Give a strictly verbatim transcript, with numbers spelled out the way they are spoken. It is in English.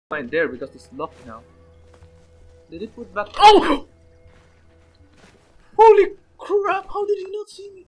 Find there because it's locked now. Did it put back? Oh! Holy crap! How did he not see me?